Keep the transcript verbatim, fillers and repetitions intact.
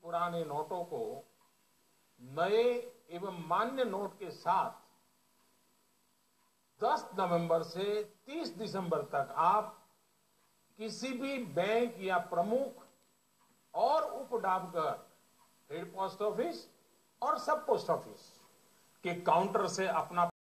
पुराने नोटों को नए एवं मान्य नोट के साथ दस नवंबर से तीस दिसंबर तक आप किसी भी बैंक या प्रमुख और उप डाकघर, हेड पोस्ट ऑफिस और सब पोस्ट ऑफिस के काउंटर से अपना